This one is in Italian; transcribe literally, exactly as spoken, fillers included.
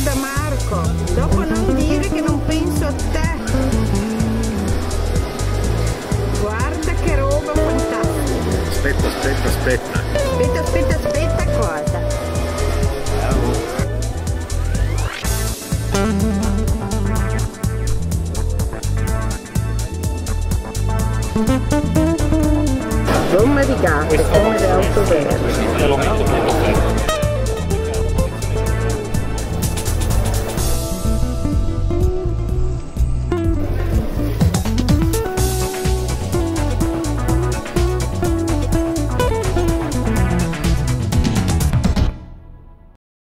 Guarda Marco, dopo non dire che non penso a te. Guarda che roba fantastica. Aspetta, aspetta, aspetta. Aspetta, aspetta, aspetta cosa? Gomma di gatto come le auto verdi.